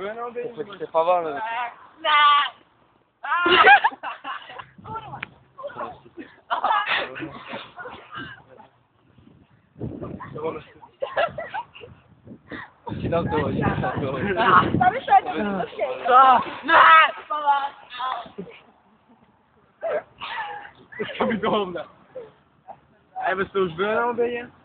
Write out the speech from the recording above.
Byłem by Ty powolny. Ci dam to, ci dam to. To mi dołomne. A ja bym to już byłem na obienie?